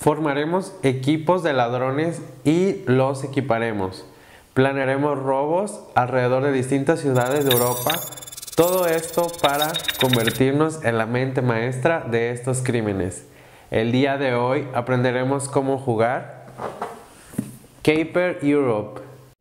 Formaremos equipos de ladrones y los equiparemos. Planearemos robos alrededor de distintas ciudades de Europa. Todo esto para convertirnos en la mente maestra de estos crímenes. El día de hoy aprenderemos cómo jugar Caper Europe.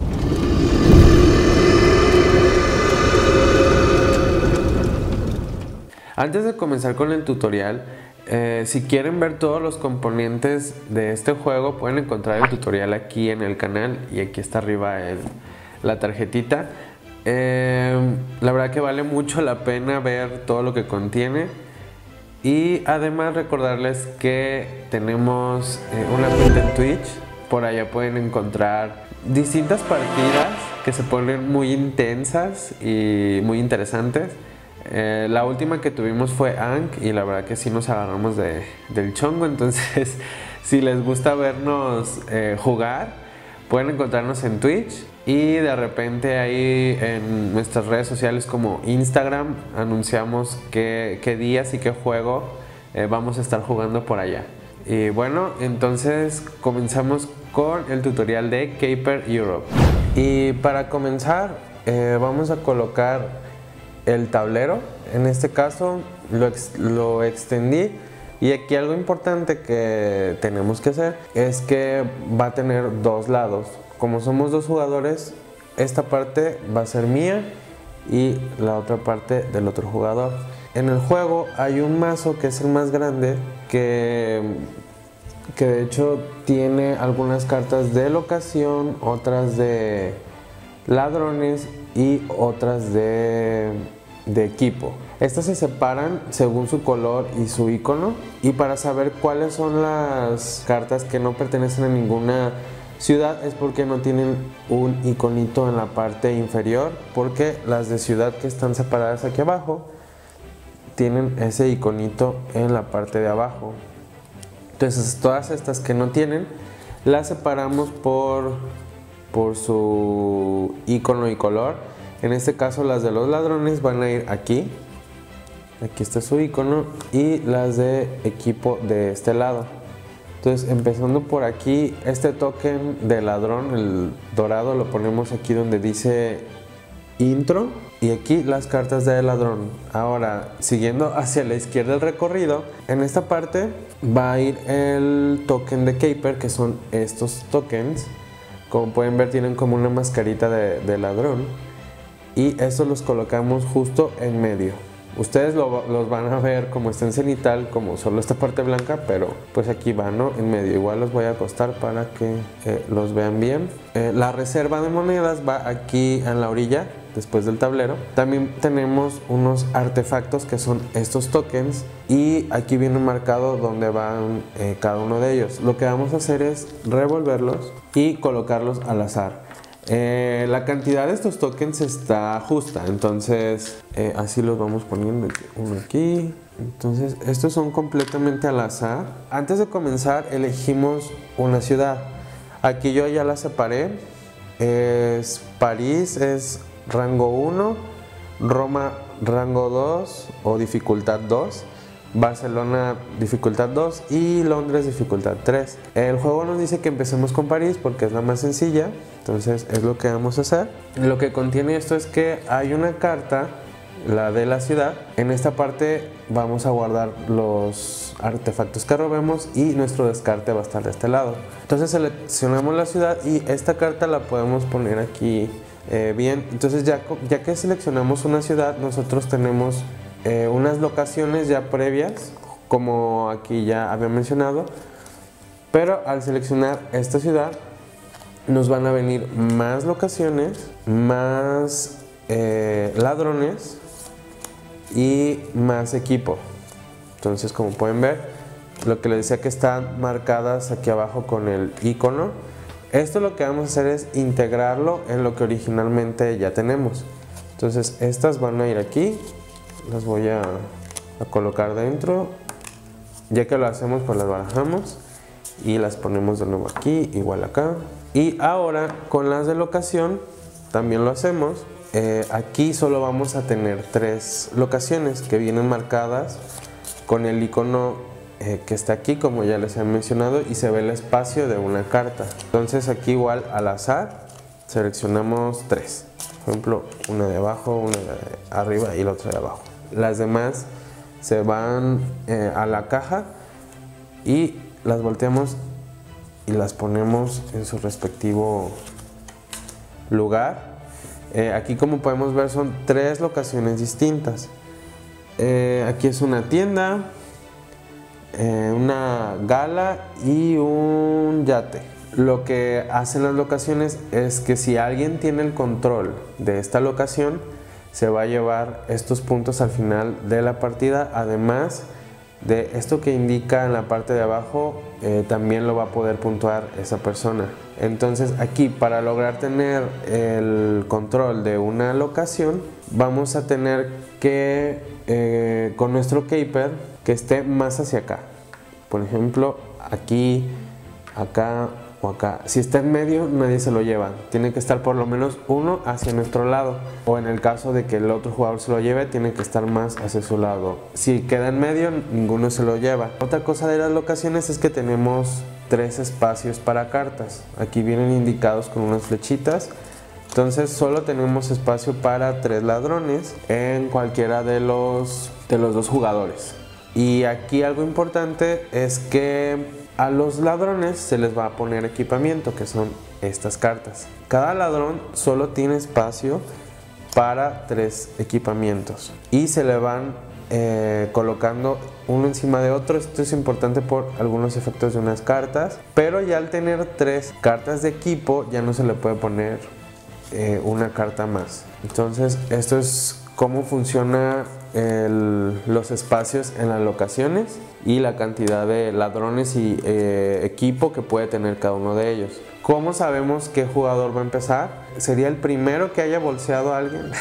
Antes de comenzar con el tutorial, si quieren ver todos los componentes de este juego, pueden encontrar el tutorial aquí en el canal y aquí está arriba la tarjetita. La verdad que vale mucho la pena ver todo lo que contiene. Y además recordarles que tenemos una cuenta en Twitch. Por allá pueden encontrar distintas partidas que se ponen muy intensas y muy interesantes. La última que tuvimos fue Ankh y la verdad que sí nos agarramos del chongo. Entonces si les gusta vernos jugar, pueden encontrarnos en Twitch. Y de repente ahí en nuestras redes sociales como Instagram anunciamos qué días y qué juego vamos a estar jugando por allá. Y bueno, entonces comenzamos con el tutorial de Caper Europe. Y para comenzar vamos a colocar el tablero. En este caso lo extendí. Y aquí algo importante que tenemos que hacer es que va a tener dos lados. Como somos dos jugadores, esta parte va a ser mía y la otra parte del otro jugador. En el juego hay un mazo que es el más grande, que de hecho tiene algunas cartas de locación, otras de ladrones y otras de equipo. Estas se separan según su color y su icono, y para saber cuáles son las cartas que no pertenecen a ninguna ciudad es porque no tienen un iconito en la parte inferior, porque las de ciudad que están separadas aquí abajo tienen ese iconito en la parte de abajo. Entonces todas estas que no tienen las separamos por su icono y color. En este caso las de los ladrones van a ir aquí está su icono, y las de equipo de este lado. Entonces empezando por aquí, este token de ladrón, el dorado, lo ponemos aquí donde dice intro, y aquí las cartas de ladrón. Ahora, siguiendo hacia la izquierda el recorrido, en esta parte va a ir el token de Caper, que son estos tokens. Como pueden ver, tienen como una mascarita de ladrón, y estos los colocamos justo en medio. Ustedes los van a ver como está en cenital, como solo esta parte blanca, pero pues aquí van, ¿no? En medio. Igual los voy a acostar para que los vean bien. La reserva de monedas va aquí en la orilla, después del tablero. También tenemos unos artefactos que son estos tokens, y aquí viene marcado dónde van cada uno de ellos. Lo que vamos a hacer es revolverlos y colocarlos al azar. La cantidad de estos tokens está justa, entonces así los vamos poniendo, uno aquí. Entonces estos son completamente al azar. Antes de comenzar elegimos una ciudad. Aquí yo ya la separé. París es rango 1, Roma rango 2 o dificultad 2, Barcelona dificultad 2 y Londres dificultad 3. El juego nos dice que empecemos con París porque es la más sencilla, entonces es lo que vamos a hacer. Lo que contiene esto es que hay una carta, la de la ciudad. En esta parte vamos a guardar los artefactos que robemos y nuestro descarte va a estar de este lado. Entonces seleccionamos la ciudad y esta carta la podemos poner aquí bien. Entonces ya que seleccionamos una ciudad, nosotros tenemos unas locaciones ya previas, como aquí ya había mencionado, pero al seleccionar esta ciudad nos van a venir más locaciones, más ladrones y más equipo. Entonces, como pueden ver, lo que les decía que están marcadas aquí abajo con el icono, esto lo que vamos a hacer es integrarlo en lo que originalmente ya tenemos. Entonces estas van a ir aquí. Las voy a colocar dentro. Ya que lo hacemos, pues las barajamos y las ponemos de nuevo aquí, igual acá. Y ahora con las de locación también lo hacemos. Aquí solo vamos a tener 3 locaciones que vienen marcadas con el icono que está aquí, como ya les he mencionado, y se ve el espacio de una carta. Entonces aquí igual al azar seleccionamos 3. Por ejemplo, una de abajo, una de arriba y la otra de abajo. Las demás se van a la caja y las volteamos y las ponemos en su respectivo lugar. Aquí, como podemos ver, son 3 locaciones distintas. Aquí es una tienda, una gala y un yate. Lo que hacen las locaciones es que si alguien tiene el control de esta locación, se va a llevar estos puntos al final de la partida. Además de esto que indica en la parte de abajo, también lo va a poder puntuar esa persona. Entonces aquí, para lograr tener el control de una locación, vamos a tener que con nuestro keeper que esté más hacia acá. Por ejemplo, aquí, acá o acá. Si está en medio, nadie se lo lleva. Tiene que estar por lo menos uno hacia nuestro lado. O en el caso de que el otro jugador se lo lleve, tiene que estar más hacia su lado. Si queda en medio, ninguno se lo lleva. Otra cosa de las locaciones es que tenemos 3 espacios para cartas. Aquí vienen indicados con unas flechitas. Entonces solo tenemos espacio para 3 ladrones en cualquiera de los 2 jugadores. Y aquí algo importante es que a los ladrones se les va a poner equipamiento, que son estas cartas. Cada ladrón solo tiene espacio para 3 equipamientos y se le van colocando uno encima de otro. Esto es importante por algunos efectos de unas cartas, pero ya al tener 3 cartas de equipo ya no se le puede poner una carta más. Entonces esto es cómo funciona los espacios en las locaciones y la cantidad de ladrones y equipo que puede tener cada uno de ellos. ¿Cómo sabemos qué jugador va a empezar? ¿Sería el primero que haya bolseado a alguien?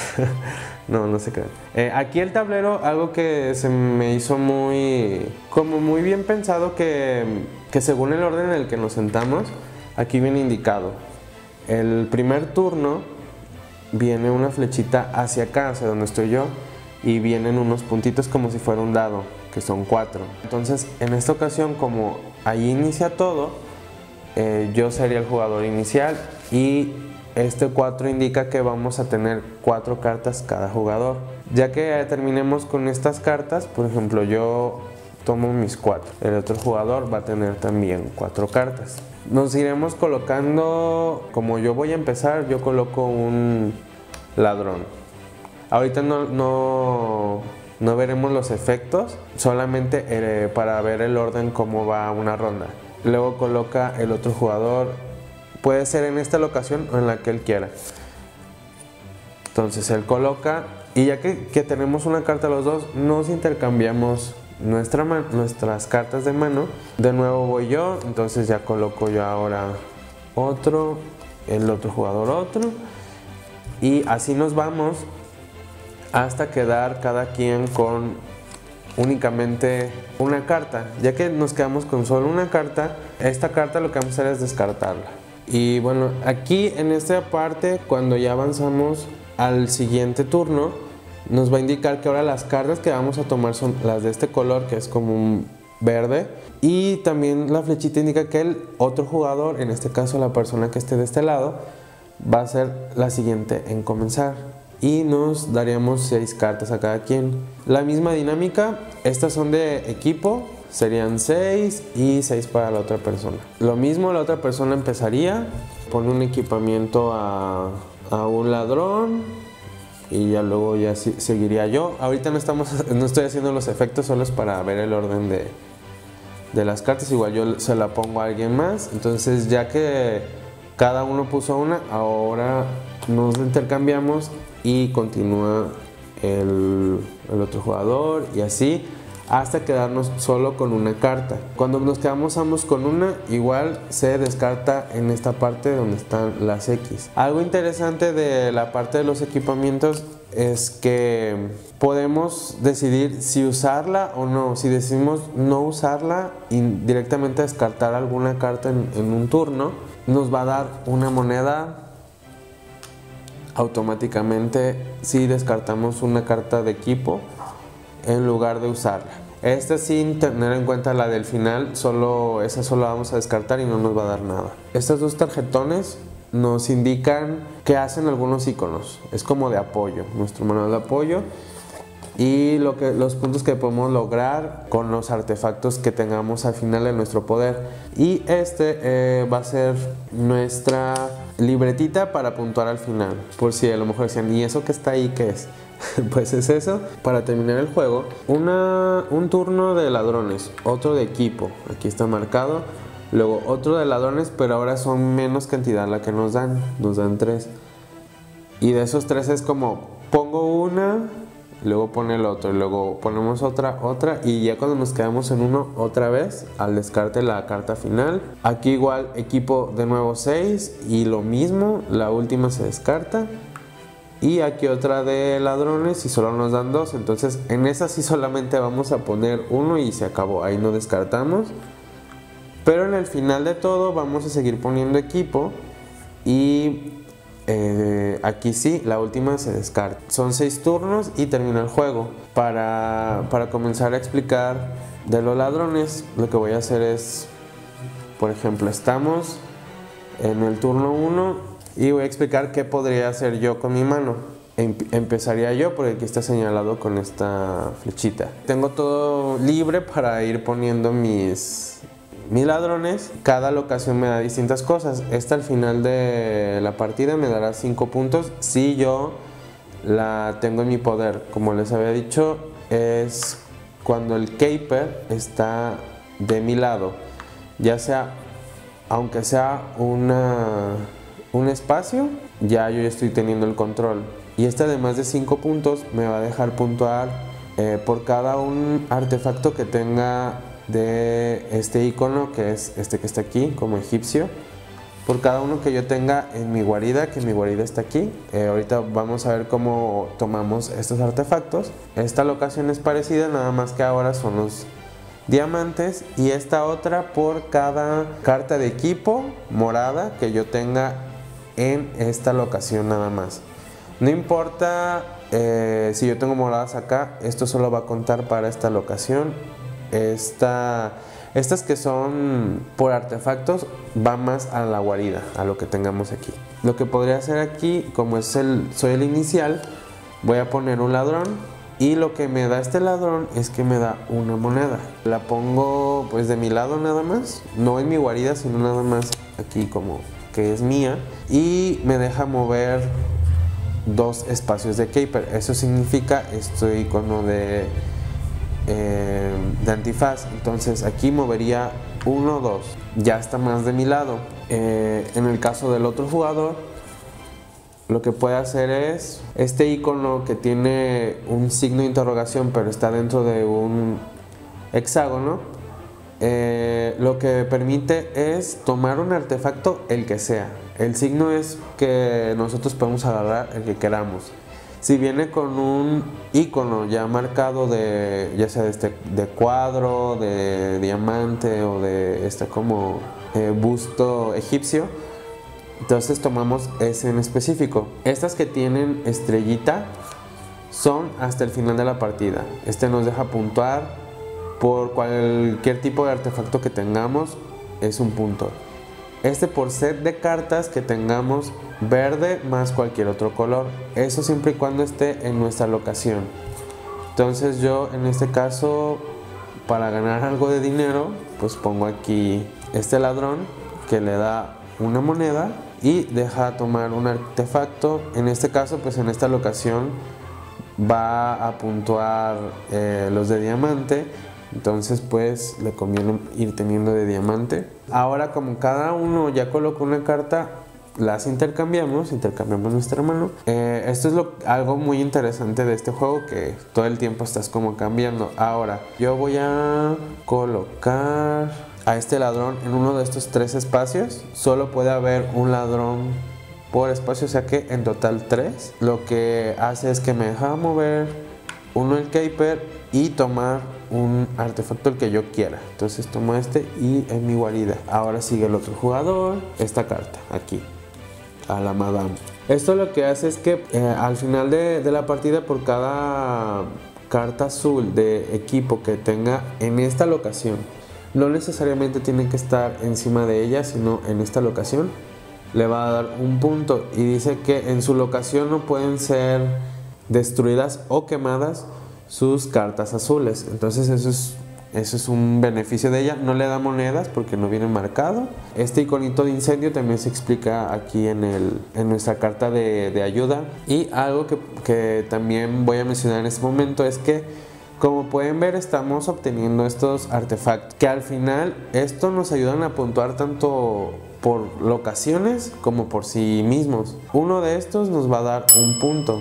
No se crean. Aquí el tablero, algo que se me hizo muy bien pensado, que según el orden en el que nos sentamos, aquí viene indicado. El primer turno viene una flechita hacia acá, hacia donde estoy yo, y vienen unos puntitos como si fuera un dado, que son 4. Entonces, en esta ocasión, como ahí inicia todo, yo sería el jugador inicial y este 4 indica que vamos a tener 4 cartas cada jugador. Ya que terminemos con estas cartas, por ejemplo, yo tomo mis 4, el otro jugador va a tener también 4 cartas. Nos iremos colocando, como yo voy a empezar, yo coloco un ladrón. Ahorita no veremos los efectos, solamente para ver el orden, cómo va una ronda. Luego coloca el otro jugador, puede ser en esta locación o en la que él quiera. Entonces él coloca, y ya que tenemos una carta los dos, nos intercambiamos nuestras cartas de mano. De nuevo voy yo, entonces ya coloco yo ahora otro, el otro jugador otro, y así nos vamos hasta quedar cada quien con únicamente una carta. Ya que nos quedamos con solo una carta, esta carta lo que vamos a hacer es descartarla. Y bueno, aquí en esta parte, cuando ya avanzamos al siguiente turno, nos va a indicar que ahora las cartas que vamos a tomar son las de este color, que es como un verde, y también la flechita indica que el otro jugador, en este caso la persona que esté de este lado, va a ser la siguiente en comenzar, y nos daríamos 6 cartas a cada quien. La misma dinámica, estas son de equipo, serían 6 y 6 para la otra persona. Lo mismo, la otra persona empezaría, pone un equipamiento a un ladrón, y ya luego ya seguiría yo. Ahorita no estoy haciendo los efectos, solo es para ver el orden de las cartas. Igual yo se la pongo a alguien más. Entonces, ya que cada uno puso una, ahora nos intercambiamos y continúa el otro jugador, y así hasta quedarnos solo con una carta. Cuando nos quedamos ambos con una, igual se descarta en esta parte donde están las X. Algo interesante de la parte de los equipamientos es que podemos decidir si usarla o no. Si decidimos no usarla y directamente descartar alguna carta en un turno, nos va a dar una moneda automáticamente si descartamos una carta de equipo en lugar de usarla. Esta sin tener en cuenta la del final, esa solo la vamos a descartar y no nos va a dar nada. Estos dos tarjetones nos indican que hacen algunos iconos, es como de apoyo, nuestro manual de apoyo y los puntos que podemos lograr con los artefactos que tengamos al final de nuestro poder. Y este va a ser nuestra libretita para puntuar al final, por si a lo mejor decían, ¿y eso que está ahí qué es? Pues es eso. Para terminar el juego, un turno de ladrones, otro de equipo, aquí está marcado, luego otro de ladrones, pero ahora son menos cantidad la que nos dan 3, y de esos 3 es como pongo una, luego pone el otro, y luego ponemos otra, y ya cuando nos quedamos en uno, otra vez al descarte la carta final. Aquí igual equipo de nuevo 6 y lo mismo, la última se descarta. Y aquí otra de ladrones y solo nos dan 2, entonces en esa sí solamente vamos a poner 1 y se acabó, ahí no descartamos. Pero en el final de todo vamos a seguir poniendo equipo y aquí sí, la última se descarta. Son 6 turnos y termina el juego. Para comenzar a explicar de los ladrones, lo que voy a hacer es, por ejemplo, estamos en el turno 1 y voy a explicar qué podría hacer yo con mi mano. Empezaría yo porque aquí está señalado con esta flechita. Tengo todo libre para ir poniendo mis ladrones. Cada locación me da distintas cosas. Esta al final de la partida me dará 5 puntos si yo la tengo en mi poder. Como les había dicho, es cuando el Caper está de mi lado, ya sea, aunque sea un espacio, ya yo estoy teniendo el control. Y este, además de 5 puntos, me va a dejar puntuar por cada un artefacto que tenga de este icono, que es este que está aquí como egipcio, por cada uno que yo tenga en mi guarida, que mi guarida está aquí. Ahorita vamos a ver cómo tomamos estos artefactos. Esta locación es parecida, nada más que ahora son los diamantes, y esta otra por cada carta de equipo morada que yo tenga en esta locación nada más. No importa si yo tengo moradas acá, esto solo va a contar para esta locación. Estas que son por artefactos van más a la guarida, a lo que tengamos aquí. Lo que podría hacer aquí, como soy el inicial, voy a poner un ladrón, y lo que me da este ladrón es que me da una moneda. La pongo pues de mi lado nada más, no en mi guarida, sino nada más aquí como que es mía, y me deja mover 2 espacios de Caper. Eso significa este icono de antifaz. Entonces aquí movería 1, 2, ya está más de mi lado. En el caso del otro jugador, lo que puede hacer es este icono que tiene un signo de interrogación pero está dentro de un hexágono. Lo que permite es tomar un artefacto, el que sea. El signo es que nosotros podemos agarrar el que queramos. Si viene con un icono ya marcado ya sea de cuadro, de diamante o de como busto egipcio, entonces tomamos ese en específico. Estas que tienen estrellita son hasta el final de la partida. Este nos deja puntuar por cualquier tipo de artefacto que tengamos, es un punto. Este por set de cartas que tengamos verde más cualquier otro color. Eso siempre y cuando esté en nuestra locación. Entonces yo en este caso, para ganar algo de dinero, pues pongo aquí este ladrón que le da una moneda y deja tomar un artefacto. En este caso, pues en esta locación va a puntuar los de diamante. Entonces pues le conviene ir teniendo de diamante. Ahora, como cada uno ya colocó una carta, las intercambiamos nuestra mano. Esto es algo muy interesante de este juego, que todo el tiempo estás como cambiando. Ahora yo voy a colocar a este ladrón en uno de estos 3 espacios. Solo puede haber un ladrón por espacio, o sea que en total 3. Lo que hace es que me deja mover uno el Caper y tomar un artefacto el que yo quiera. Entonces tomo este y en mi guarida. Ahora sigue el otro jugador, esta carta aquí, a la madame. Esto lo que hace es que al final de la partida, por cada carta azul de equipo que tenga en esta locación, no necesariamente tiene que estar encima de ella, sino en esta locación, le va a dar un punto. Y dice que en su locación no pueden ser destruidas o quemadas sus cartas azules. Entonces eso es un beneficio de ella. No le da monedas porque no viene marcado. Este iconito de incendio también se explica aquí en nuestra carta de ayuda. Y algo que también voy a mencionar en este momento es que, como pueden ver, estamos obteniendo estos artefactos que al final esto nos ayudan a puntuar tanto por locaciones como por sí mismos. Uno de estos nos va a dar un punto.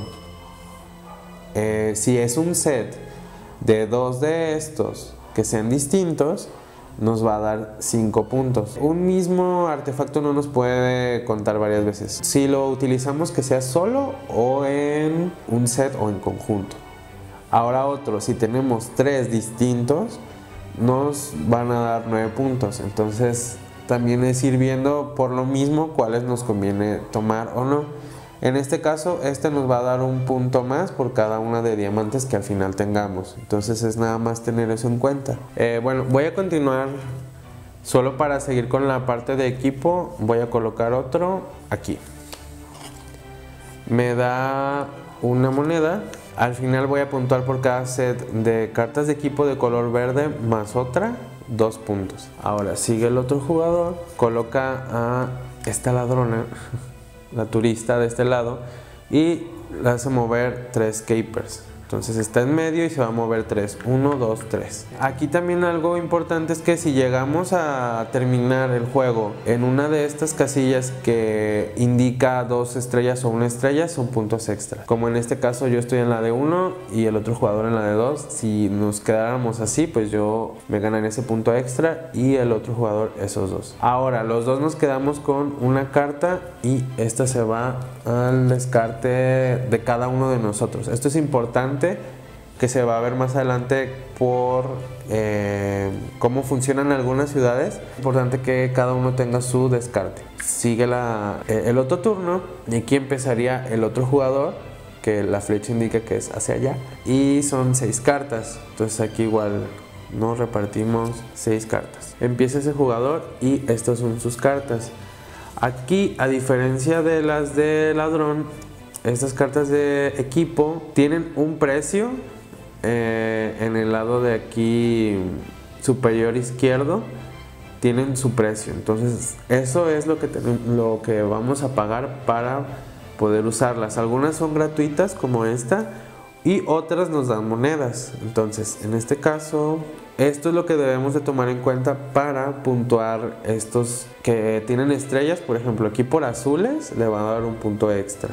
Si es un set de 2 de estos que sean distintos, nos va a dar 5 puntos. Un mismo artefacto no nos puede contar varias veces. Si lo utilizamos, que sea solo o en un set o en conjunto. Ahora otro, si tenemos 3 distintos, nos van a dar 9 puntos. Entonces también es ir viendo por lo mismo cuáles nos conviene tomar o no. En este caso, este nos va a dar un punto más por cada una de diamantes que al final tengamos. Entonces es nada más tener eso en cuenta. Bueno, voy a continuar solo para seguir con la parte de equipo. Voy a colocar otro aquí. Me da una moneda. Al final voy a puntuar por cada set de cartas de equipo de color verde más otra, 2 puntos. Ahora sigue el otro jugador, coloca a esta ladrona, la turista de este lado, y la hace mover 3 capers. Entonces está en medio y se va a mover 3. 1, 2, 3. Aquí también algo importante es que si llegamos a terminar el juego en una de estas casillas que indica 2 estrellas o 1 estrella, son puntos extra. Como en este caso yo estoy en la de 1 y el otro jugador en la de 2. Si nos quedáramos así, pues yo me ganaría ese punto extra y el otro jugador esos 2. Ahora los dos nos quedamos con una carta y esta se va al descarte de cada uno de nosotros. Esto es importante, que se va a ver más adelante por cómo funcionan algunas ciudades. Es importante que cada uno tenga su descarte. Sigue el otro turno y aquí empezaría el otro jugador, que la flecha indica que es hacia allá, y son 6 cartas. Entonces aquí igual nos repartimos 6 cartas. Empieza ese jugador y estas son sus cartas. Aquí, a diferencia de las de ladrón, estas cartas de equipo tienen un precio en el lado de aquí superior izquierdo. Tienen su precio. Entonces eso es lo que vamos a pagar para poder usarlas. Algunas son gratuitas como esta y otras nos dan monedas. Entonces en este caso, esto es lo que debemos de tomar en cuenta para puntuar estos que tienen estrellas. Por ejemplo, aquí por azules le va a dar un punto extra.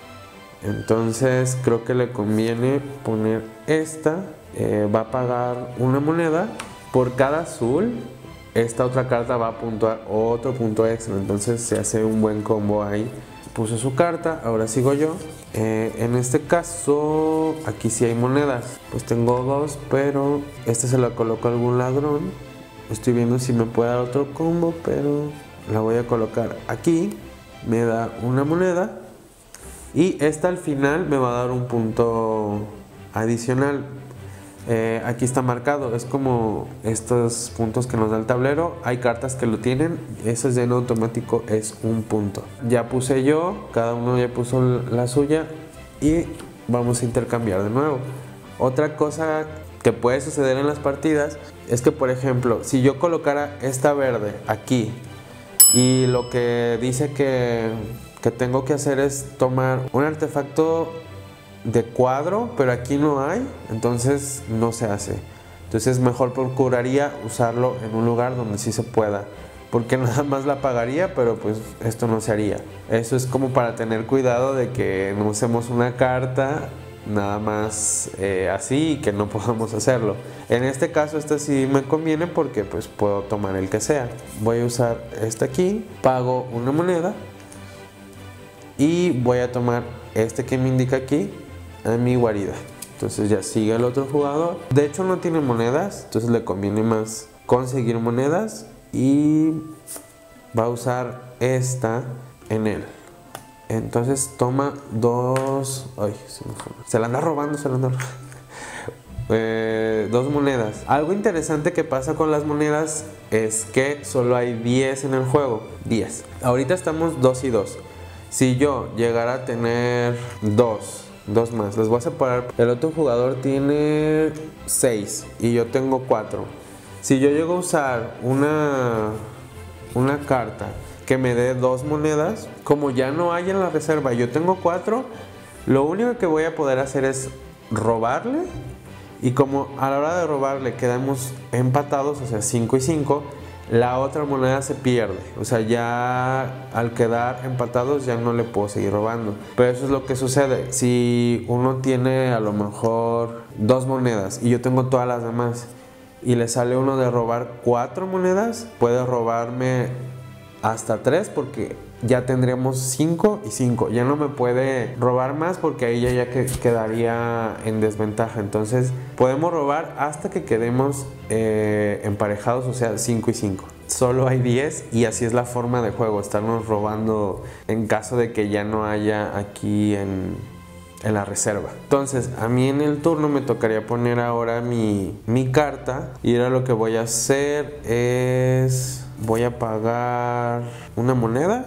Entonces creo que le conviene poner esta. Va a pagar una moneda por cada azul. Esta otra carta va a puntuar otro punto extra. Entonces se hace un buen combo ahí. Puso su carta, ahora sigo yo. En este caso, aquí sí hay monedas. Pues tengo 2, pero esta se la coloco a algún ladrón. Estoy viendo si me puede dar otro combo, pero la voy a colocar aquí. Me da una moneda. Y esta al final me va a dar un punto adicional. Aquí está marcado, es como estos puntos que nos da el tablero. Hay cartas que lo tienen, eso es de en automático, es un punto. Ya puse yo, cada uno ya puso la suya y vamos a intercambiar de nuevo. Otra cosa que puede suceder en las partidas es que, por ejemplo, si yo colocara esta verde aquí y lo que dice que tengo que hacer es tomar un artefacto de cuadro, pero aquí no hay, entonces no se hace. Entonces mejor procuraría usarlo en un lugar donde sí se pueda, porque nada más la pagaría, pero pues esto no se haría. Eso es como para tener cuidado de que no usemos una carta nada más así y que no podamos hacerlo. En este caso esta sí me conviene porque pues puedo tomar el que sea. Voy a usar este aquí, pago una moneda y voy a tomar este que me indica aquí a mi guarida. Entonces ya sigue el otro jugador. De hecho no tiene monedas, entonces le conviene más conseguir monedas y va a usar esta en él. Entonces toma 2. Ay, se la anda robando, 2 monedas. Algo interesante que pasa con las monedas es que solo hay 10 en el juego. 10. Ahorita estamos 2 y 2. Si yo llegara a tener 2 más, les voy a separar. El otro jugador tiene 6 y yo tengo 4. Si yo llego a usar una carta que me dé 2 monedas, como ya no hay en la reserva, yo tengo 4, lo único que voy a poder hacer es robarle. Y como a la hora de robarle quedamos empatados, o sea 5 y 5, la otra moneda se pierde. O sea, ya al quedar empatados ya no le puedo seguir robando. Pero eso es lo que sucede. Si uno tiene a lo mejor 2 monedas y yo tengo todas las demás y le sale uno de robar 4 monedas, puede robarme hasta 3 porque ya tendríamos 5 y 5. Ya no me puede robar más porque ahí ya quedaría en desventaja. Entonces podemos robar hasta que quedemos emparejados, o sea 5 y 5. Solo hay 10 y así es la forma de juego, estarnos robando en caso de que ya no haya aquí en la reserva. Entonces a mí en el turno me tocaría poner ahora mi carta, y ahora lo que voy a hacer es voy a pagar una moneda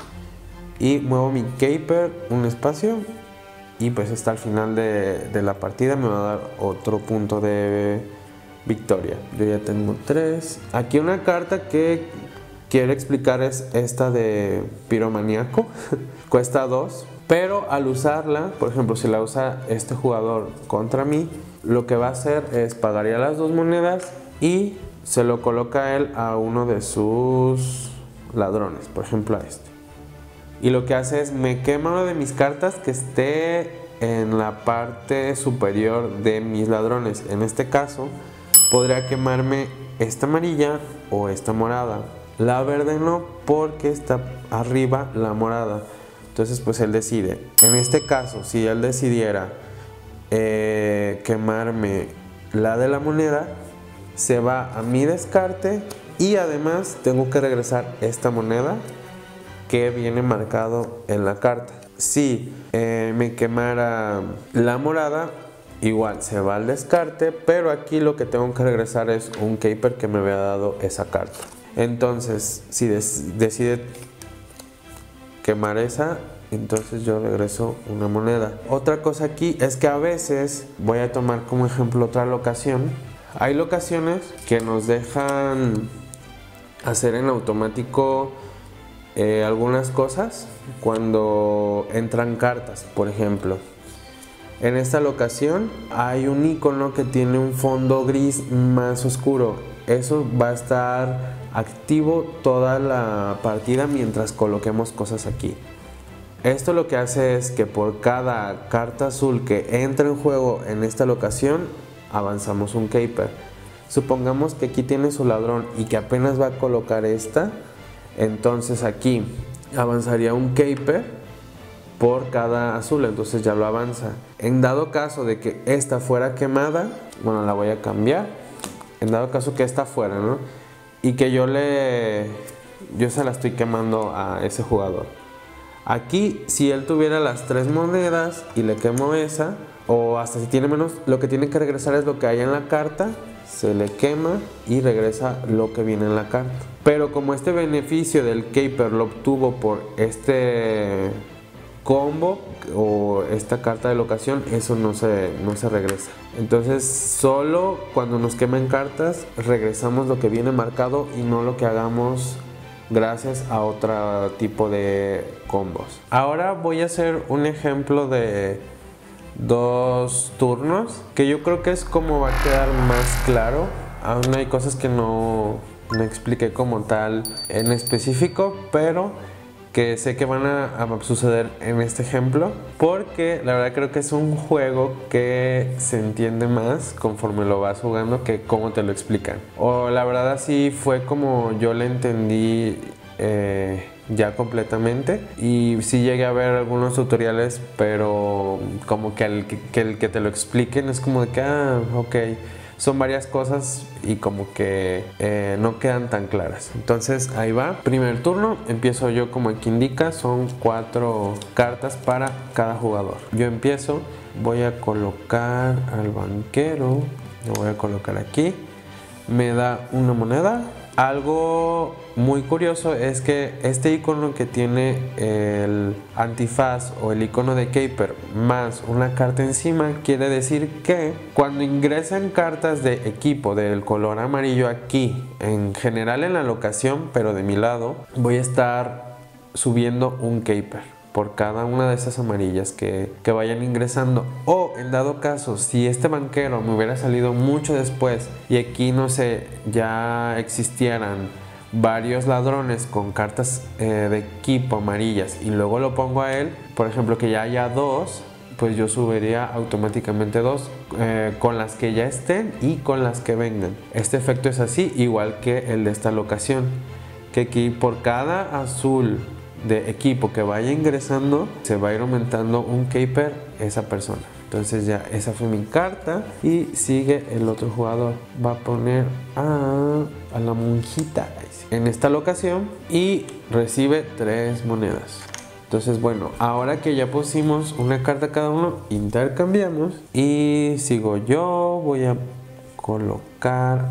y muevo mi Caper un espacio, y pues hasta el final de la partida me va a dar otro punto de victoria. Yo ya tengo 3. Aquí una carta que quiero explicar es esta de Piromaníaco. Cuesta 2, pero al usarla, por ejemplo, si la usa este jugador contra mí, lo que va a hacer es pagaría las 2 monedas y se lo coloca a él a uno de sus ladrones, por ejemplo a este. Y lo que hace es me quema una de mis cartas que esté en la parte superior de mis ladrones. En este caso podría quemarme esta amarilla o esta morada. La verde no, porque está arriba la morada. Entonces pues él decide. En este caso, si él decidiera quemarme la de la moneda, se va a mi descarte y además tengo que regresar esta moneda que viene marcado en la carta. Si me quemara la morada, igual se va al descarte, pero aquí lo que tengo que regresar es un Caper que me había dado esa carta. Entonces si decide quemar esa, entonces yo regreso una moneda. Otra cosa aquí es que a veces, voy a tomar como ejemplo otra locación. Hay locaciones que nos dejan hacer en automático algunas cosas cuando entran cartas. Por ejemplo, en esta locación hay un icono que tiene un fondo gris más oscuro. Eso va a estar activo toda la partida mientras coloquemos cosas aquí. Esto lo que hace es que por cada carta azul que entra en juego en esta locación, avanzamos un Caper. Supongamos que aquí tiene su ladrón y que apenas va a colocar esta, entonces aquí avanzaría un Caper por cada azul, entonces ya lo avanza. En dado caso de que esta fuera quemada, bueno, la voy a cambiar. En dado caso que esta fuera, ¿no? Y que yo se la estoy quemando a ese jugador. Aquí, si él tuviera las 3 monedas y le quemo esa, o hasta si tiene menos, lo que tiene que regresar es lo que hay en la carta, se le quema y regresa lo que viene en la carta. Pero como este beneficio del Caper lo obtuvo por este combo o esta carta de locación, eso no se regresa. Entonces solo cuando nos quemen cartas regresamos lo que viene marcado y no lo que hagamos gracias a otro tipo de combos. Ahora voy a hacer un ejemplo de 2 turnos que yo creo que es como va a quedar más claro. Aún hay cosas que no expliqué como tal en específico, pero que sé que van a suceder en este ejemplo, porque la verdad creo que es un juego que se entiende más conforme lo vas jugando que cómo te lo explican. O la verdad así fue como yo le entendí ya completamente, y sí llegué a ver algunos tutoriales, pero como que el que te lo expliquen es como de que ok. son varias cosas y como que no quedan tan claras. Entonces ahí va. Primer turno, empiezo yo como aquí indica, son 4 cartas para cada jugador. Yo empiezo, voy a colocar al banquero, lo voy a colocar aquí, me da una moneda. Algo muy curioso es que este icono que tiene el antifaz o el icono de Caper más una carta encima quiere decir que cuando ingresan cartas de equipo del color amarillo aquí, en general en la locación, pero de mi lado, voy a estar subiendo un Caper por cada una de esas amarillas que vayan ingresando. O en dado caso, si este banquero me hubiera salido mucho después y aquí no sé, ya existieran varios ladrones con cartas de equipo amarillas y luego lo pongo a él, por ejemplo que ya haya 2, pues yo subiría automáticamente 2 con las que ya estén y con las que vengan. Este efecto es así, igual que el de esta locación, que aquí por cada azul de equipo que vaya ingresando se va a ir aumentando un Caper esa persona. Entonces ya esa fue mi carta y sigue el otro jugador. Va a poner a la monjita en esta locación y recibe 3 monedas. Entonces bueno, ahora que ya pusimos una carta cada uno, intercambiamos y sigo yo. Voy a colocar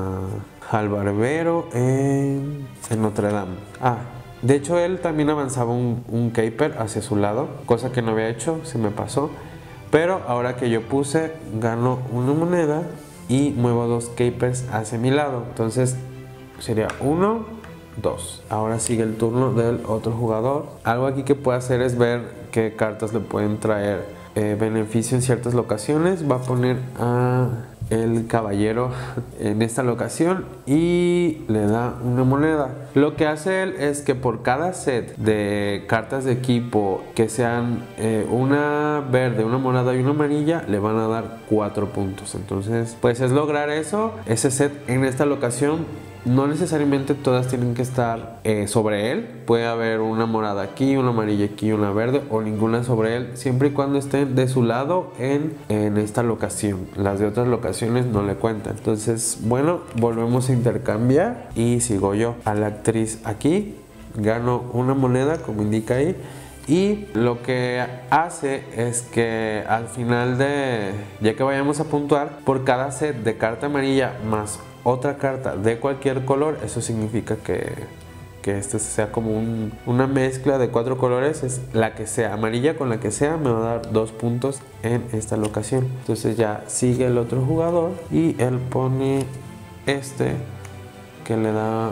al barbero en Notre Dame. De hecho él también avanzaba un Caper hacia su lado, cosa que no había hecho, se me pasó. Pero ahora que yo puse, gano una moneda y muevo 2 Capers hacia mi lado. Entonces sería 1, 2. Ahora sigue el turno del otro jugador. Algo aquí que puede hacer es ver qué cartas le pueden traer beneficio en ciertas locaciones. Va a poner a el caballero en esta locación y le da una moneda. Lo que hace él es que por cada set de cartas de equipo que sean una verde, una morada y una amarilla, le van a dar 4 puntos. Entonces pues es lograr eso. Ese set en esta locación no necesariamente todas tienen que estar sobre él. Puede haber una morada aquí, una amarilla aquí, una verde o ninguna sobre él, siempre y cuando estén de su lado en esta locación. Las de otras locaciones no le cuentan. Entonces bueno, volvemos a intercambiar y sigo yo. A la actriz aquí, gano una moneda como indica ahí. Y lo que hace es que al final ya que vayamos a puntuar, por cada set de carta amarilla más otra carta de cualquier color, eso significa que este sea como una mezcla de 4 colores, es la que sea, amarilla con la que sea, me va a dar 2 puntos en esta locación. Entonces ya sigue el otro jugador y él pone este que le da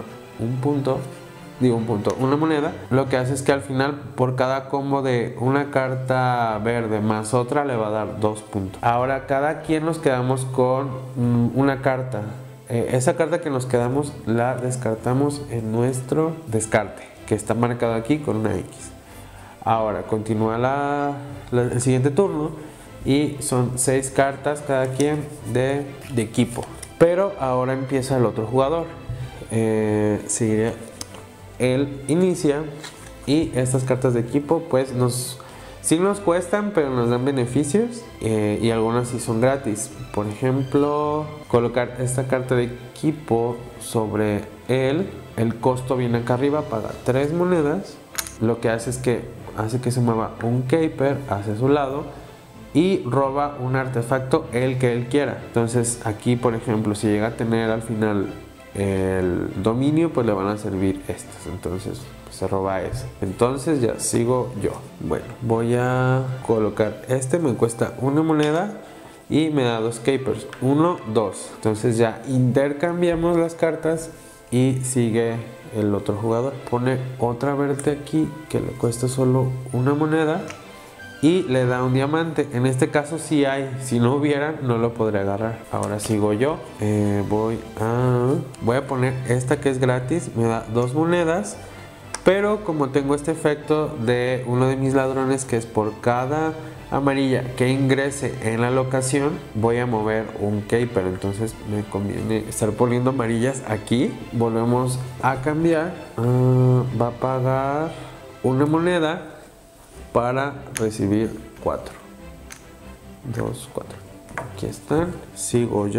una moneda. Lo que hace es que al final por cada combo de una carta verde más otra le va a dar 2 puntos. Ahora cada quien nos quedamos con una carta. Esa carta que nos quedamos la descartamos en nuestro descarte, que está marcado aquí con una X. Ahora continúa el siguiente turno y son 6 cartas cada quien de equipo. Pero ahora empieza el otro jugador. Él inicia y estas cartas de equipo pues sí nos cuestan, pero nos dan beneficios y algunas sí son gratis. Por ejemplo, colocar esta carta de equipo sobre él, el costo viene acá arriba, paga 3 monedas. Lo que hace es que hace que se mueva un Caper hacia su lado y roba un artefacto el que él quiera. Entonces aquí por ejemplo, si llega a tener al final el dominio, pues le van a servir estas. Entonces se roba ese. Entonces ya sigo yo. Bueno, voy a colocar me cuesta una moneda y me da 2 Capers, 1, 2. Entonces ya intercambiamos las cartas y sigue el otro jugador. Pone otra verde aquí que le cuesta solo una moneda y le da un diamante. En este caso sí hay, si no hubiera no lo podría agarrar. Ahora sigo yo. Voy a poner esta que es gratis, me da 2 monedas. Pero como tengo este efecto de uno de mis ladrones, que es por cada amarilla que ingrese en la locación, voy a mover un Caper. Entonces me conviene estar poniendo amarillas aquí. Volvemos a cambiar. Va a pagar una moneda para recibir 4. 2, 4. Aquí están. Sigo yo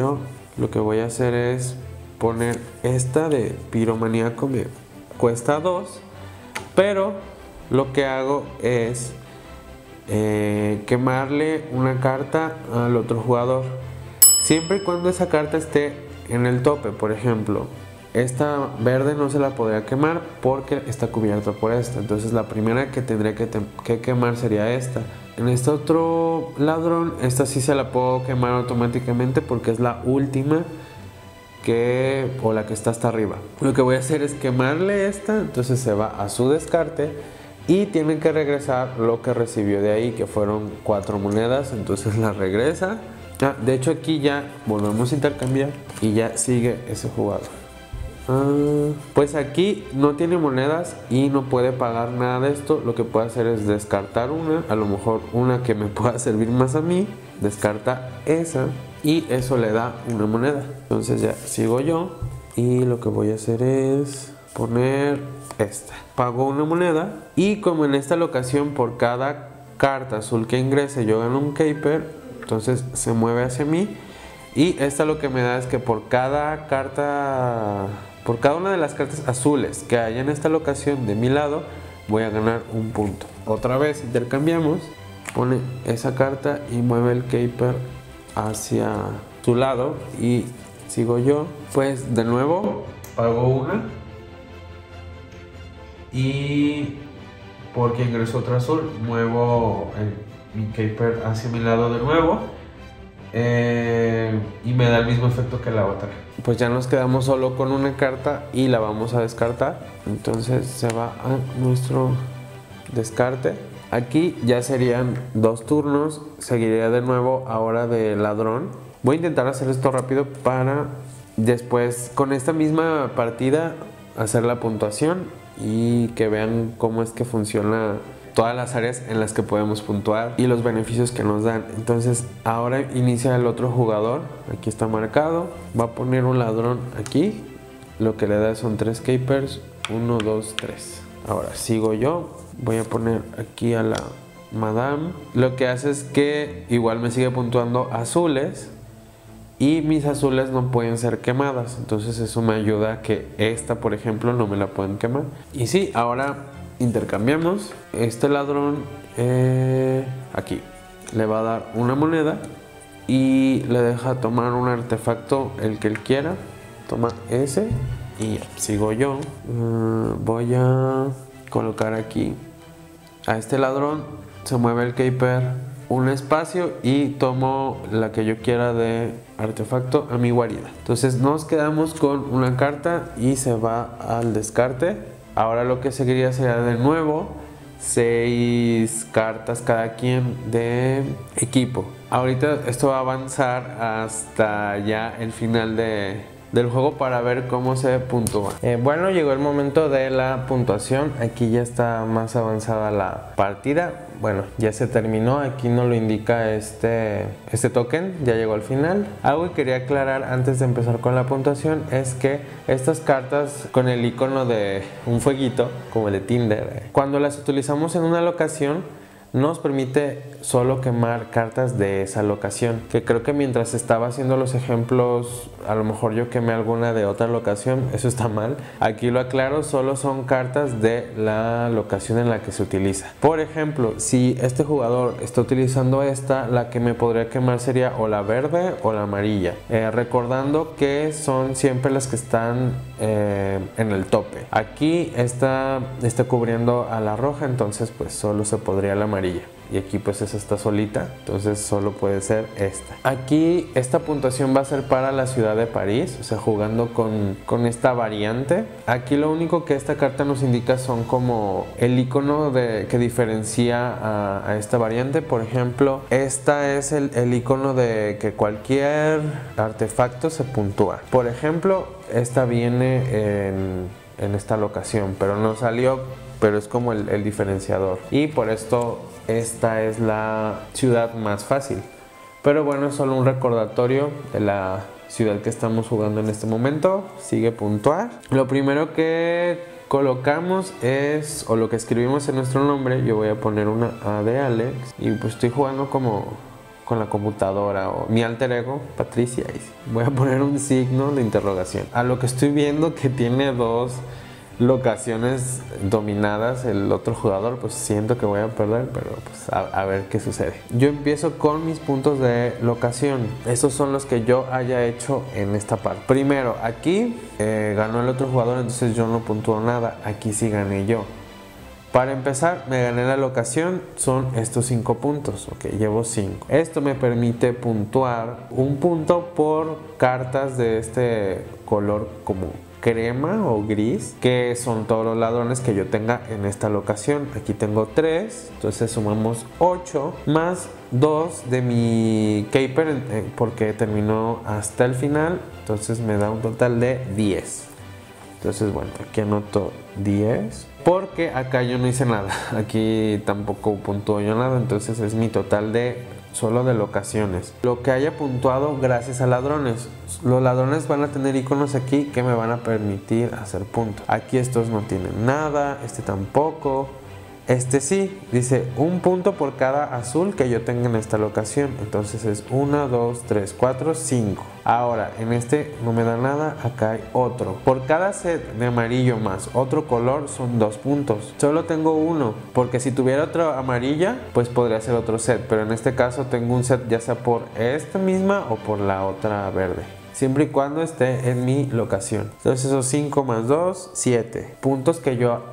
lo que voy a hacer es poner esta de piromaníaco, me cuesta 2, pero lo que hago es quemarle una carta al otro jugador, siempre y cuando esa carta esté en el tope. Por ejemplo, esta verde no se la podría quemar porque está cubierta por esta, entonces la primera que tendría que quemar sería esta. En este otro ladrón, esta sí se la puedo quemar automáticamente porque es la última o la que está hasta arriba. Lo que voy a hacer es quemarle esta, entonces se va a su descarte y tiene que regresar lo que recibió de ahí, que fueron 4 monedas, entonces la regresa. De hecho aquí ya volvemos a intercambiar y ya sigue ese jugador. Pues aquí no tiene monedas y no puede pagar nada de esto. Lo que puede hacer es descartar una, a lo mejor una que me pueda servir más a mí, descarta esa y eso le da una moneda. Entonces ya sigo yo y lo que voy a hacer es poner esta. Pago una moneda y como en esta locación por cada carta azul que ingrese yo gano un Caper, entonces se mueve hacia mí y esta lo que me da es que por cada carta, por cada una de las cartas azules que haya en esta locación de mi lado, voy a ganar un punto. Otra vez intercambiamos, pone esa carta y mueve el Caper hacia su lado y sigo yo. Pues de nuevo pago una y porque ingresó otra azul muevo mi Caper hacia mi lado de nuevo y me da el mismo efecto que la otra. Pues ya nos quedamos solo con una carta y la vamos a descartar, entonces se va a nuestro descarte. Aquí ya serían 2 turnos, seguiría de nuevo ahora de ladrón. Voy a intentar hacer esto rápido para después con esta misma partida hacer la puntuación y que vean cómo es que funciona todas las áreas en las que podemos puntuar y los beneficios que nos dan. Entonces ahora inicia el otro jugador, aquí está marcado, va a poner un ladrón aquí, lo que le da son 3 Capers, 1, 2, 3. Ahora sigo yo, voy a poner aquí a la Madame, lo que hace es que igual me sigue puntuando azules y mis azules no pueden ser quemadas, entonces eso me ayuda a que esta por ejemplo no me la pueden quemar. Y sí, ahora intercambiamos. Este ladrón aquí le va a dar una moneda y le deja tomar un artefacto el que él quiera. Toma ese y sigo yo. Voy a colocar aquí a este ladrón, se mueve el Caper un espacio y tomo la que yo quiera de artefacto a mi guarida. Entonces nos quedamos con una carta y se va al descarte. Ahora lo que seguiría sería de nuevo 6 cartas cada quien de equipo. Ahorita esto va a avanzar hasta ya el final del juego para ver cómo se puntúa. Bueno, llegó el momento de la puntuación. Aquí ya está más avanzada la partida. Bueno, ya se terminó. Aquí no lo indica este token. Ya llegó al final. Algo que quería aclarar antes de empezar con la puntuación es que estas cartas con el icono de un fueguito, como el de Tinder, cuando las utilizamos en una locación, nos permite solo quemar cartas de esa locación, que creo que mientras estaba haciendo los ejemplos a lo mejor yo quemé alguna de otra locación, eso está mal. Aquí lo aclaro, solo son cartas de la locación en la que se utiliza. Por ejemplo, si este jugador está utilizando esta, la que me podría quemar sería o la verde o la amarilla, recordando que son siempre las que están en el tope. Aquí está cubriendo a la roja, entonces pues solo se podría la amarilla. Y aquí pues esa está solita, entonces solo puede ser esta. Aquí esta puntuación va a ser para la ciudad de París, o sea, jugando con esta variante. Aquí lo único que esta carta nos indica son como el icono que diferencia a esta variante. Por ejemplo, esta es el icono de que cualquier artefacto se puntúa. Por ejemplo, esta viene en esta locación, pero no salió, pero es como el diferenciador. Y por esto esta es la ciudad más fácil. Pero bueno, es solo un recordatorio de la ciudad que estamos jugando en este momento. Sigue puntuar. Lo primero que colocamos es, o lo que escribimos en nuestro nombre, yo voy a poner una A de Alex. Y pues estoy jugando como con la computadora o mi alter ego, Patricia. Voy a poner un signo de interrogación. A lo que estoy viendo que tiene 2 locaciones dominadas el otro jugador, pues siento que voy a perder, pero pues a ver qué sucede. Yo empiezo con mis puntos de locación. Esos son los que yo haya hecho en esta parte. Primero, aquí ganó el otro jugador, entonces yo no puntúo nada. Aquí sí gané yo. Para empezar, me gané la locación, son estos 5 puntos, ok, llevo 5. Esto me permite puntuar un punto por cartas de este color como crema o gris, que son todos los ladrones que yo tenga en esta locación. Aquí tengo 3, entonces sumamos 8, más 2 de mi caper, porque terminó hasta el final, entonces me da un total de 10. Entonces bueno, aquí anoto 10, porque acá yo no hice nada, aquí tampoco puntuó yo nada, entonces es mi total de solo de locaciones. Lo que haya puntuado gracias a ladrones. Los ladrones van a tener iconos aquí que me van a permitir hacer puntos. Aquí estos no tienen nada, este tampoco. Este sí, dice un punto por cada azul que yo tenga en esta locación. Entonces es 1, 2, 3, 4, 5. Ahora, en este no me da nada, acá hay otro. Por cada set de amarillo más otro color son 2 puntos. Solo tengo uno, porque si tuviera otra amarilla, pues podría ser otro set. Pero en este caso tengo un set ya sea por esta misma o por la otra verde. Siempre y cuando esté en mi locación. Entonces esos 5 más 2, 7 puntos que yo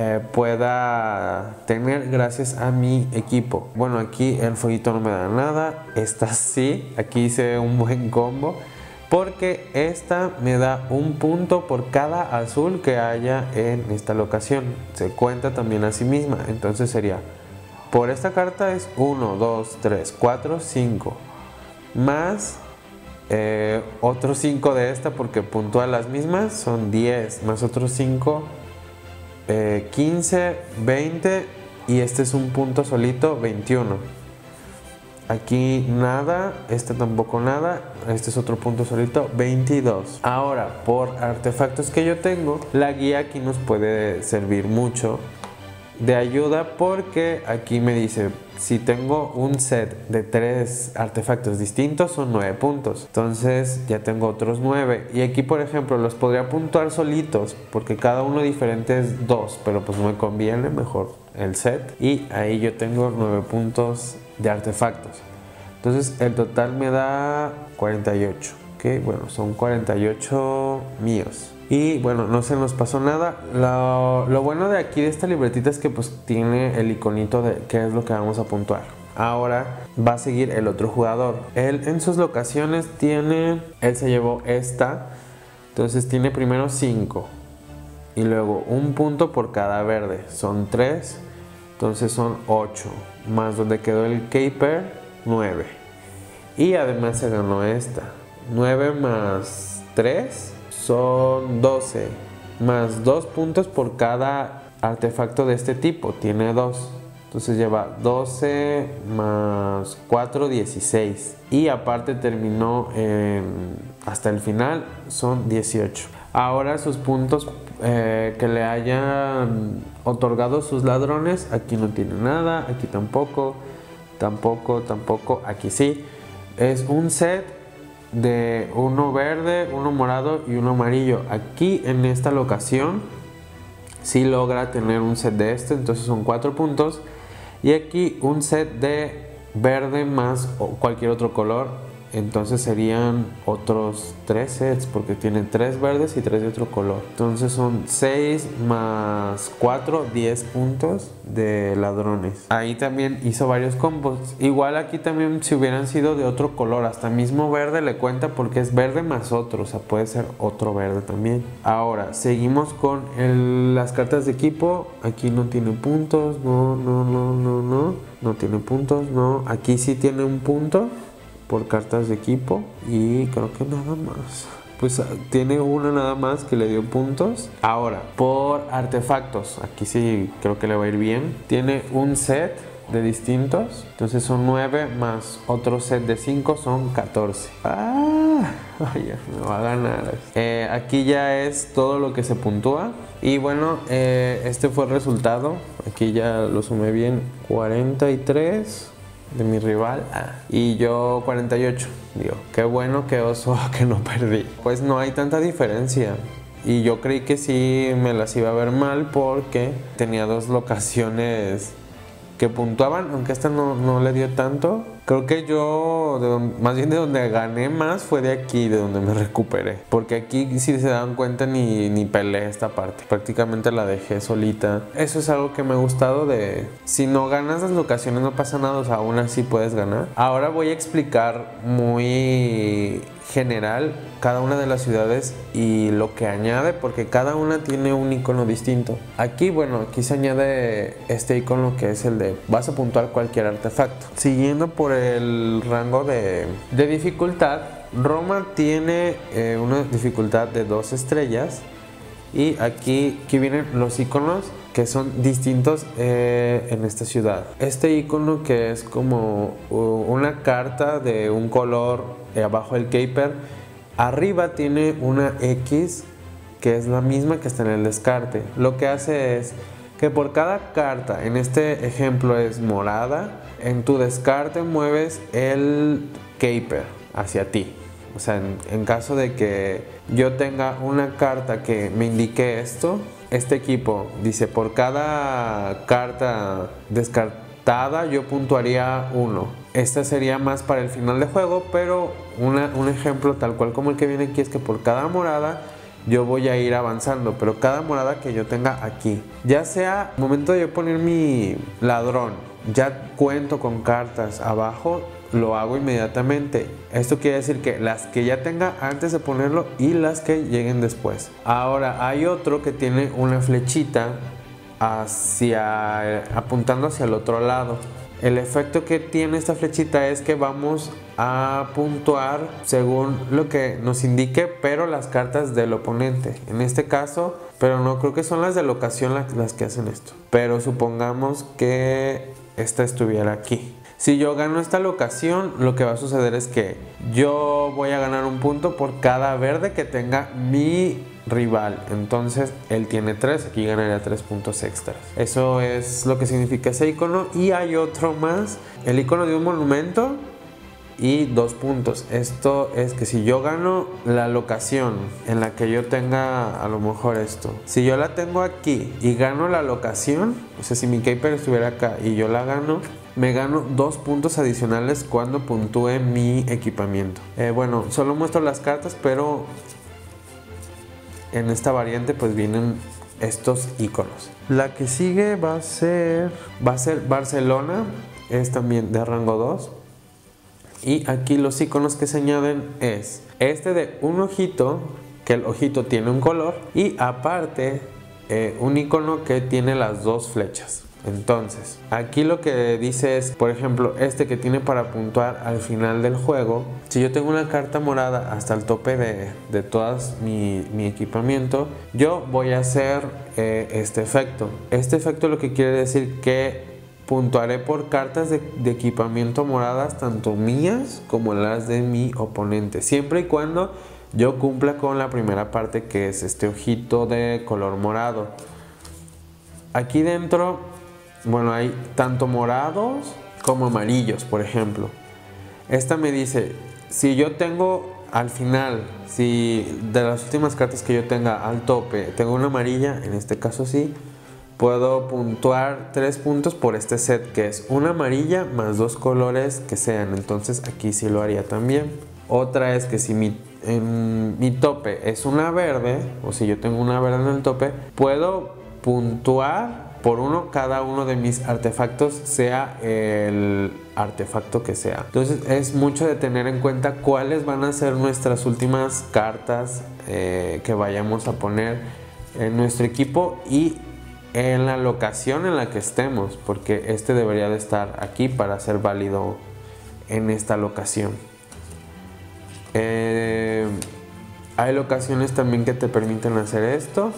pueda tener gracias a mi equipo. Bueno, aquí el fueguito no me da nada. Esta sí, aquí hice un buen combo, porque esta me da un punto por cada azul que haya en esta locación. Se cuenta también a sí misma. Entonces sería, por esta carta es 1, 2, 3, 4, 5. Más otros 5 de esta, porque puntúa las mismas, son 10. Más otros 5, 15, 20, y este es un punto solito, 21. Aquí nada, este tampoco nada, este es otro punto solito, 22. Ahora, por artefactos que yo tengo, la guía aquí nos puede servir mucho de ayuda, porque aquí me dice, si tengo un set de 3 artefactos distintos son 9 puntos, entonces ya tengo otros 9, y aquí por ejemplo los podría puntuar solitos, porque cada uno diferente es 2, pero pues no me conviene, mejor el set, y ahí yo tengo 9 puntos de artefactos. Entonces el total me da 48, que bueno, son 48 míos. Y bueno, no se nos pasó nada. Lo bueno de aquí de esta libretita es que pues tiene el iconito de qué es lo que vamos a puntuar. Ahora va a seguir el otro jugador. Él en sus locaciones tiene, él se llevó esta, entonces tiene primero 5 y luego un punto por cada verde, son 3, entonces son 8, más donde quedó el caper, 9. Y además se ganó esta, 9 más 3 son 12, más 2 puntos por cada artefacto de este tipo, tiene 2. Entonces lleva 12 más 4, 16. Y aparte terminó hasta el final, son 18. Ahora sus puntos que le hayan otorgado sus ladrones, aquí no tiene nada, aquí tampoco, tampoco, aquí sí. Es un set de uno verde, uno morado y uno amarillo. Aquí en esta locación sí logra tener un set de este, entonces son 4 puntos. Y aquí un set de verde más cualquier otro color, entonces serían otros 3 sets, porque tiene 3 verdes y 3 de otro color. Entonces son 6 más 4, 10 puntos de ladrones. Ahí también hizo varios combos. Igual aquí también, si hubieran sido de otro color, hasta mismo verde le cuenta, porque es verde más otro, o sea puede ser otro verde también. Ahora seguimos con las cartas de equipo. Aquí no tiene puntos, no tiene puntos, no. Aquí sí tiene un punto por cartas de equipo, y creo que nada más. Pues tiene una nada más que le dio puntos. Ahora, por artefactos, aquí sí creo que le va a ir bien. Tiene un set de distintos, entonces son 9 más otro set de 5, son 14. Ay, me va a ganar. Aquí ya es todo lo que se puntúa. Y bueno, este fue el resultado. Aquí ya lo sumé bien, 43 de mi rival. Y yo 48. Digo, qué bueno, qué oso que no perdí. Pues no hay tanta diferencia. Y yo creí que sí me las iba a ver mal porque tenía dos locaciones que puntuaban, aunque esta no le dio tanto. Creo que yo, más bien de donde gané más fue de aquí, de donde me recuperé. Porque aquí, si se dan cuenta, ni peleé esta parte. Prácticamente la dejé solita. Eso es algo que me ha gustado de... Si no ganas las locaciones no pasa nada, o sea, aún así puedes ganar. Ahora voy a explicar muy general cada una de las ciudades y lo que añade, porque cada una tiene un icono distinto. Aquí, bueno, aquí se añade este icono que es el de vas a puntuar cualquier artefacto. Siguiendo por el rango de dificultad, Roma tiene una dificultad de 2 estrellas y aquí vienen los iconos que son distintos en esta ciudad. Este icono que es como una carta de un color abajo el caper, arriba tiene una X que es la misma que está en el descarte. Lo que hace es que por cada carta, en este ejemplo es morada, en tu descarte mueves el caper hacia ti. O sea, en caso de que yo tenga una carta que me indique esto, este equipo dice por cada carta descartada yo puntuaría 1. Esta sería más para el final de juego, pero un ejemplo tal cual como el que viene aquí es que por cada morada yo voy a ir avanzando, pero cada morada que yo tenga aquí, ya sea al momento de yo poner mi ladrón, ya cuento con cartas abajo, lo hago inmediatamente. Esto quiere decir que las que ya tenga antes de ponerlo y las que lleguen después. Ahora hay otro que tiene una flechita apuntando hacia el otro lado. El efecto que tiene esta flechita es que vamos a puntuar según lo que nos indique, pero las cartas del oponente. En este caso, pero no creo que son las de la ocasión las que hacen esto. Pero supongamos que esta estuviera aquí. Si yo gano esta locación, lo que va a suceder es que yo voy a ganar un punto por cada verde que tenga mi rival. Entonces él tiene 3, aquí ganaría 3 puntos extras. Eso es lo que significa ese icono. Y hay otro más, el icono de un monumento y 2 puntos. Esto es que si yo gano la locación en la que yo tenga a lo mejor esto, si yo la tengo aquí y gano la locación, o sea, si mi caper estuviera acá y yo la gano, me gano 2 puntos adicionales cuando puntúe mi equipamiento. Bueno, solo muestro las cartas, pero en esta variante pues vienen estos iconos. La que sigue va a ser Barcelona, es también de rango 2. Y aquí los iconos que se añaden es este de un ojito, que el ojito tiene un color, y aparte un icono que tiene las 2 flechas. Entonces, aquí lo que dice es, por ejemplo, este que tiene para puntuar al final del juego. Si yo tengo una carta morada hasta el tope de todas mi equipamiento, yo voy a hacer este efecto. Este efecto lo que quiere decir que puntuaré por cartas de equipamiento moradas, tanto mías como las de mi oponente, siempre y cuando yo cumpla con la primera parte, que es este ojito de color morado. Aquí dentro, bueno, hay tanto morados como amarillos, por ejemplo. Esta me dice, si yo tengo al final, si de las últimas cartas que yo tenga al tope, tengo una amarilla, en este caso sí, puedo puntuar 3 puntos por este set, que es una amarilla más 2 colores que sean. Entonces aquí sí lo haría también. Otra es que si mi tope es una verde, o si yo tengo una verde en el tope, puedo puntuar por uno cada uno de mis artefactos, sea el artefacto que sea. Entonces es mucho de tener en cuenta cuáles van a ser nuestras últimas cartas que vayamos a poner en nuestro equipo y en la locación en la que estemos, porque este debería de estar aquí para ser válido en esta locación. Hay locaciones también que te permiten hacer esto.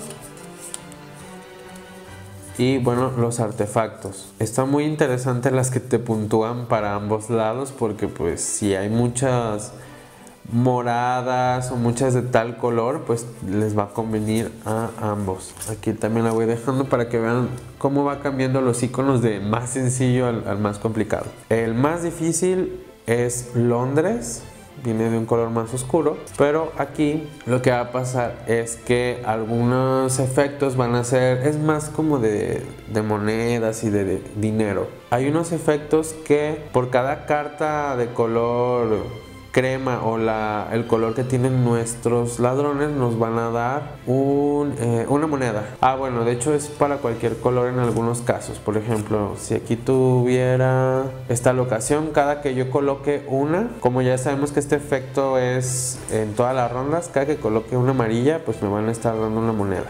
Y bueno, los artefactos. Están muy interesantes las que te puntúan para ambos lados, porque pues si hay muchas moradas o muchas de tal color, pues les va a convenir a ambos. Aquí también la voy dejando para que vean cómo va cambiando los iconos de más sencillo al más complicado. El más difícil es Londres, viene de un color más oscuro, pero aquí lo que va a pasar es que algunos efectos van a ser, es más como de monedas y de dinero. Hay unos efectos que por cada carta de color crema o el color que tienen nuestros ladrones nos van a dar una moneda. Bueno, de hecho es para cualquier color en algunos casos. Por ejemplo, si aquí tuviera esta locación, cada que yo coloque una, como ya sabemos que este efecto es en todas las rondas, cada que coloque una amarilla, pues me van a estar dando una moneda.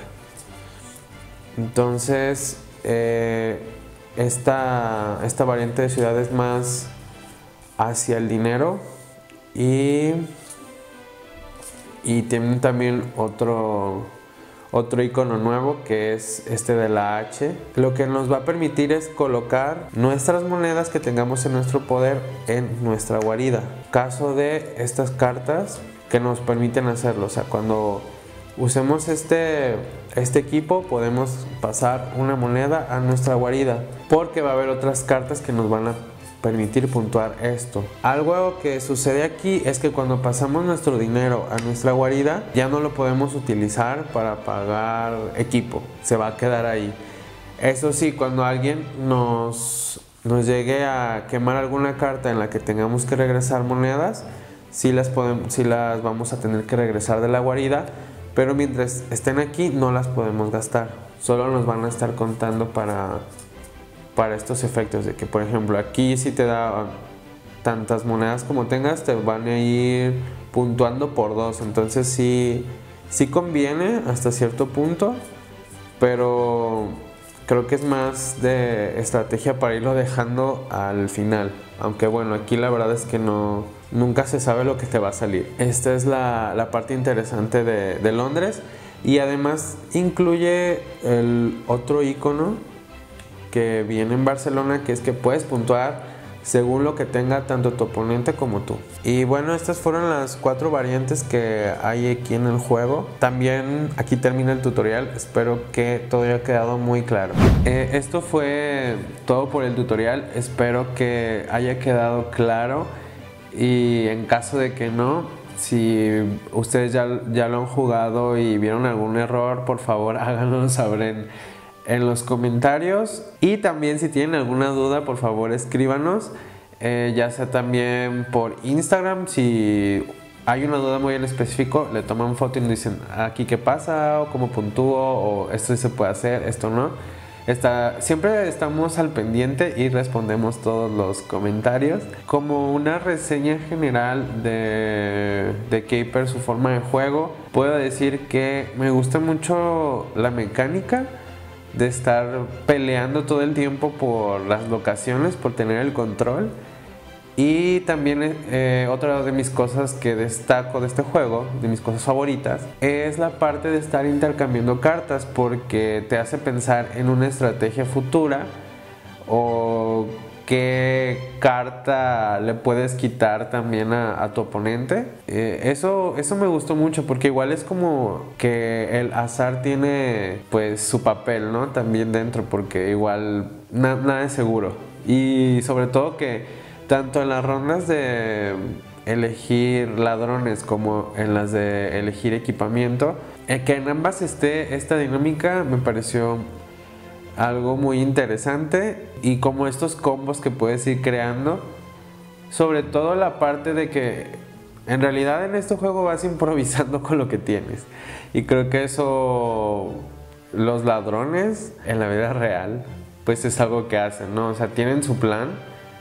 Entonces, esta variante de ciudad es más hacia el dinero. Y tienen también otro icono nuevo, que es este de la H. Lo que nos va a permitir es colocar nuestras monedas que tengamos en nuestro poder en nuestra guarida. Caso de estas cartas que nos permiten hacerlo, o sea, cuando usemos este equipo podemos pasar una moneda a nuestra guarida, porque va a haber otras cartas que nos van a permitir puntuar esto. Algo que sucede aquí es que cuando pasamos nuestro dinero a nuestra guarida ya no lo podemos utilizar para pagar equipo, se va a quedar ahí. Eso sí, cuando alguien nos llegue a quemar alguna carta en la que tengamos que regresar monedas, sí las vamos a tener que regresar de la guarida, pero mientras estén aquí no las podemos gastar, solo nos van a estar contando para estos efectos de que, por ejemplo, aquí si te da tantas monedas como tengas, te van a ir puntuando por 2. Entonces sí conviene hasta cierto punto, pero creo que es más de estrategia para irlo dejando al final. Aunque bueno, aquí la verdad es que nunca se sabe lo que te va a salir. Esta es la parte interesante de Londres, y además incluye el otro icono que viene en Barcelona, que es que puedes puntuar según lo que tenga tanto tu oponente como tú. Y bueno, estas fueron las 4 variantes que hay aquí en el juego. También aquí termina el tutorial, espero que todo haya quedado muy claro. Esto fue todo por el tutorial, espero que haya quedado claro, y en caso de que no, si ustedes ya lo han jugado y vieron algún error, por favor háganoslo saber en los comentarios. Y también si tienen alguna duda, por favor escríbanos, ya sea también por Instagram. Si hay una duda muy en específico, le toman foto y nos dicen aquí qué pasa, o cómo puntúo, o esto se puede hacer, esto no. Siempre estamos al pendiente y respondemos todos los comentarios. Como una reseña general de Caper, su forma de juego, puedo decir que me gusta mucho la mecánica de estar peleando todo el tiempo por las locaciones, por tener el control. Y también otra de mis cosas que destaco de este juego, de mis cosas favoritas, es la parte de estar intercambiando cartas, porque te hace pensar en una estrategia futura o qué carta le puedes quitar también a tu oponente. Eso me gustó mucho, porque igual es como que el azar tiene pues su papel, ¿no? También dentro, porque igual nada es seguro. Y sobre todo que tanto en las rondas de elegir ladrones como en las de elegir equipamiento, que en ambas esté esta dinámica, me pareció algo muy interesante. Y como estos combos que puedes ir creando, sobre todo la parte de que en realidad en este juego vas improvisando con lo que tienes, y creo que eso los ladrones en la vida real pues es algo que hacen, ¿no? O sea, tienen su plan,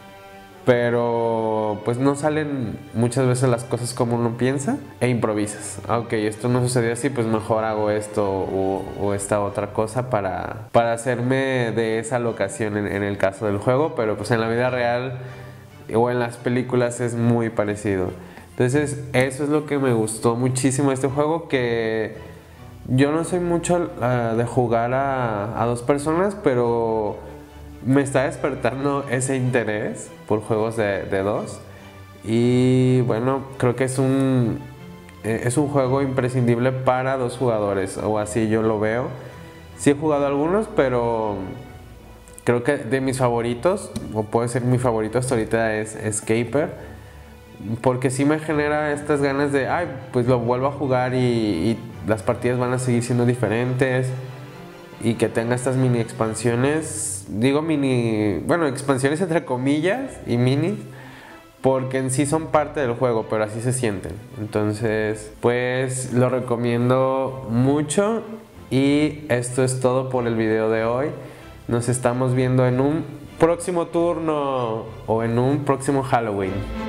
pero pues no salen muchas veces las cosas como uno piensa, e improvisas. Ok, esto no sucedió así, pues mejor hago esto o esta otra cosa para hacerme de esa locación en el caso del juego, pero pues en la vida real o en las películas es muy parecido. Entonces eso es lo que me gustó muchísimo de este juego, que yo no soy mucho de jugar a 2 personas, pero me está despertando ese interés por juegos de 2, Y bueno, creo que es un juego imprescindible para 2 jugadores, o así yo lo veo. Sí he jugado algunos, pero creo que de mis favoritos, o puede ser mi favorito hasta ahorita, es Escaper. Porque sí me genera estas ganas de, ay, pues lo vuelvo a jugar y las partidas van a seguir siendo diferentes. Y que tenga estas mini expansiones, digo mini, bueno, expansiones entre comillas y mini, porque en sí son parte del juego, pero así se sienten. Entonces, pues lo recomiendo mucho y esto es todo por el video de hoy. Nos estamos viendo en un próximo turno o en un próximo Halloween.